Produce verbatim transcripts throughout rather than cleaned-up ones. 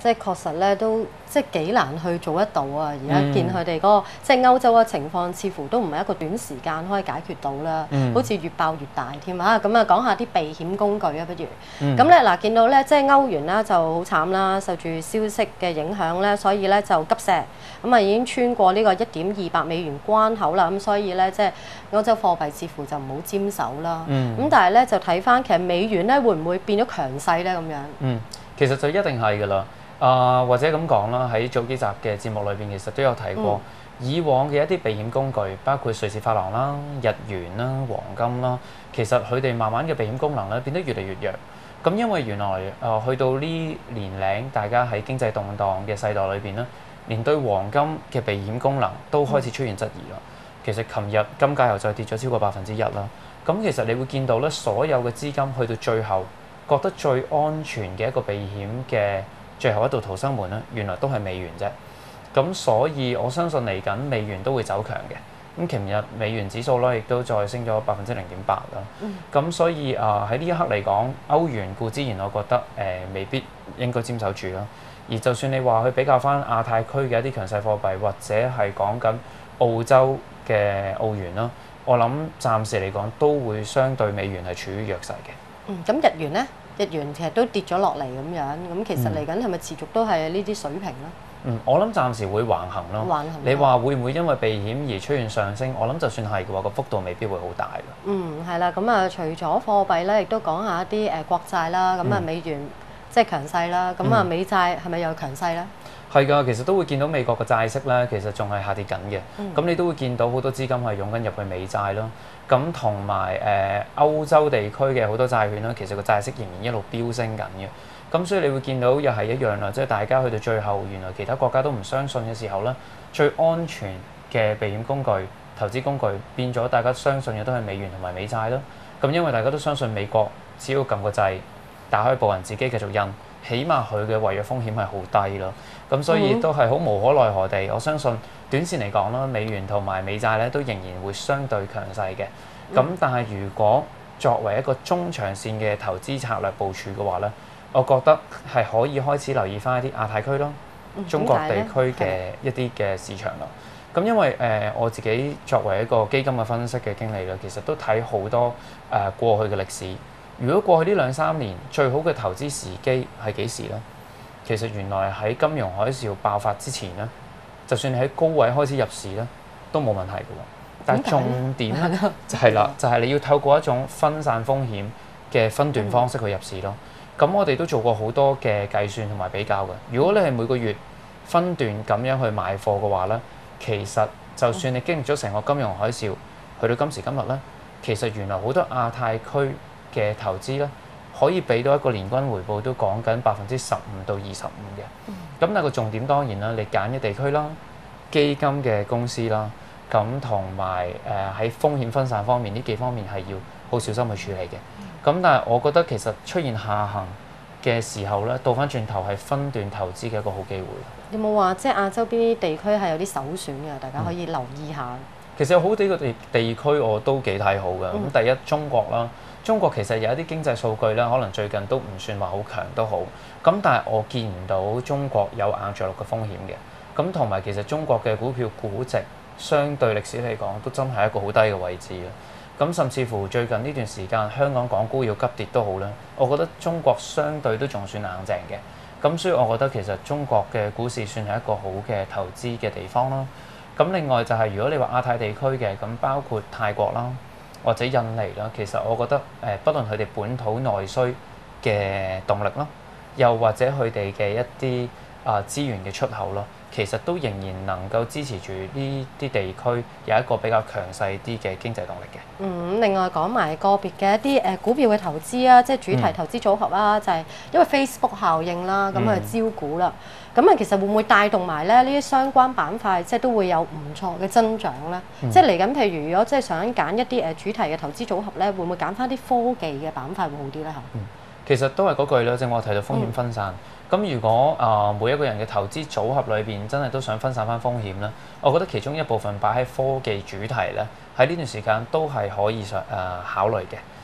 即係確實咧都即係幾難去做得到啊！而家見佢哋嗰個即係歐洲嘅情況，似乎都唔係一個短時間可以解決到啦， 嗯、 好似越爆越大添啊！咁啊講下啲避險工具啊，不如嗯咁咧嗱，見到咧即係歐元啦就好慘啦，受住消息嘅影響咧，所以咧就急瀉，咁啊已經穿過呢個一點二百美元關口啦，咁所以咧即係歐洲貨幣似乎就唔好沾手啦。咁、 嗯、 但係咧就睇翻其實美元咧會唔會變咗強勢咧咁樣？ 嗯，其實就一定係㗎啦。啊、呃，或者咁講啦，喺早幾集嘅節目裏邊，其實都有提過、嗯、以往嘅一啲避險工具，包括瑞士法郎啦、日元啦、黃金啦，其實佢哋慢慢嘅避險功能咧變得越嚟越弱。咁因為原來啊、呃，去到呢年齡，大家喺經濟動盪嘅世代裏邊咧，連對黃金嘅避險功能都開始出現質疑啦。嗯、其實琴日金價又再跌咗超過百分之一啦。咁其實你會見到咧，所有嘅資金去到最後覺得最安全嘅一個避險嘅最後一道逃生門咧，原來都係美元啫。咁所以我相信嚟緊美元都會走強嘅。咁琴日美元指數咧亦都再升咗百分之零點八啦。咁、嗯、所以啊喺呢一刻嚟講，歐元固之然我覺得誒、呃、未必應該佔守住啦。而就算你話去比較翻亞太區嘅一啲強勢貨幣，或者係講緊澳洲嘅澳元啦，我諗暫時嚟講都會相對美元係處於弱勢嘅。 嗯，咁日元咧？日元其實都跌咗落嚟咁樣，咁其實嚟緊係咪持續都係呢啲水平咧？ 嗯，我諗暫時會橫行咯。橫行。你話會唔會因為避險而出現上升？我諗就算係嘅話，個幅度未必會好大㗎。 嗯，係啦，咁啊，除咗貨幣咧，亦都講下一啲誒國債啦。咁啊，美元即係強勢啦。咁啊，美債係咪又強勢咧？ 係㗎，其實都會見到美國嘅債息咧，其實仲係下跌緊嘅。咁、嗯、你都會見到好多資金係湧緊入去美債咯。咁同埋誒歐洲地區嘅好多債券啦，其實個債息仍然一路飆升緊嘅。咁所以你會見到又係一樣啦，即係大家去到最後，原來其他國家都唔相信嘅時候咧，最安全嘅避險工具、投資工具變咗，大家相信嘅都係美元同埋美債咯。咁因為大家都相信美國只要撳個掣，打開部銀紙機繼續印，起碼佢嘅違約風險係好低咯。咁所以都係好無可奈何地，我相信短線嚟講啦，美元同埋美債咧都仍然會相對強勢嘅。咁但係如果作為一個中長線嘅投資策略部署嘅話咧，我覺得係可以開始留意翻一啲亞太區咯、中國地區嘅一啲嘅市場咯。咁因為誒、呃、我自己作為一個基金嘅分析嘅經理啦，其實都睇好多誒、呃、過去嘅歷史。如果過去呢兩三年最好嘅投資時機係幾時咧？其實原來喺金融海嘯爆發之前咧，就算你喺高位開始入市咧，都冇問題嘅喎。但係重點咧就係啦，就係、是、你要透過一種分散風險嘅分段方式去入市咯。咁、嗯、我哋都做過好多嘅計算同埋比較嘅。如果你係每個月分段咁樣去買貨嘅話咧，其實就算你經歷咗成個金融海嘯，去到今時今日咧，其實原來好多亞太區嘅投資咧，可以俾到一個年均回報都講緊百分之十五到二十五嘅。咁、嗯、但係個重點當然啦，你揀嘅地區啦、基金嘅公司啦，咁同埋誒喺風險分散方面呢幾方面係要好小心去處理嘅。咁、嗯、但係我覺得其實出現下行嘅時候咧，倒翻轉頭係分段投資嘅一個好機會。 有冇話即係亞洲邊啲地區係有啲首選嘅？大家可以留意下。嗯、 其實有好幾個地地區我都幾睇好嘅。咁、嗯、第一中國啦。中國其實有一啲經濟數據咧，可能最近都唔算話好強都好，咁但係我見唔到中國有硬着陸嘅風險嘅，咁同埋其實中國嘅股票估值相對歷史嚟講都真係一個好低嘅位置嘅，咁甚至乎最近呢段時間香港港股要急跌都好啦，我覺得中國相對都仲算硬淨嘅，咁所以我覺得其實中國嘅股市算係一個好嘅投資嘅地方啦。咁另外就係如果你話亞太地區嘅，咁包括泰國啦，或者印尼啦，其實我覺得誒，不論佢哋本土內需嘅動力啦，又或者佢哋嘅一啲啊資源嘅出口咯，其實都仍然能夠支持住呢啲地區有一個比較強勢啲嘅經濟動力嘅。嗯， 另外講埋個別嘅一啲誒股票嘅投資啊，即係主題投資組合啦，嗯、就係因為 Facebook 效應啦，咁去招股啦。咁啊，其實會唔會帶動埋咧呢啲相關板塊，即係都會有唔錯嘅增長咧？嗯、即係嚟緊，譬如如果即係想揀一啲誒主題嘅投資組合咧，會唔會揀翻啲科技嘅板塊會好啲咧？嚇、 嗯，其實都係嗰句啦，正我提到風險分散。咁、嗯、如果啊、呃、每一個人嘅投資組合裏邊真係都想分散翻風險咧，我覺得其中一部分擺喺科技主題咧，喺呢段時間都係可以上誒、呃、考慮嘅。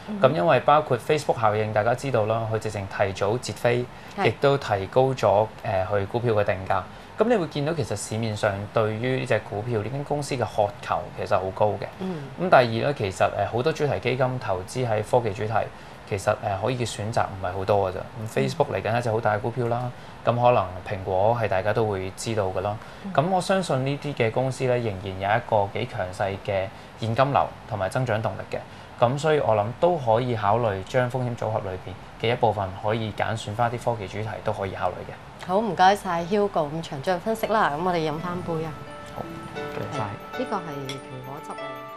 咁、嗯、因為包括 Facebook 效應，大家知道啦，佢直情提早截飛，亦都提高咗誒佢股票嘅定價。咁你會見到其實市面上對於呢隻股票呢間公司嘅渴求其實好高嘅。咁、嗯、第二咧，其實誒好多主題基金投資喺科技主題，其實誒可以嘅選擇唔係好多㗎咋。咁 Facebook 嚟緊一隻好大嘅股票啦，咁可能蘋果係大家都會知道㗎啦。咁、嗯、我相信呢啲嘅公司咧，仍然有一個幾強勢嘅現金流同埋增長動力嘅。咁所以我諗都可以考慮將風險組合裏邊嘅一部分可以揀選翻啲科技主題都可以考慮嘅。 好，唔該晒 Hugo 咁詳盡分析啦。咁我哋飲翻杯啊。 好，多謝晒。 呢個係蘋果汁嚟。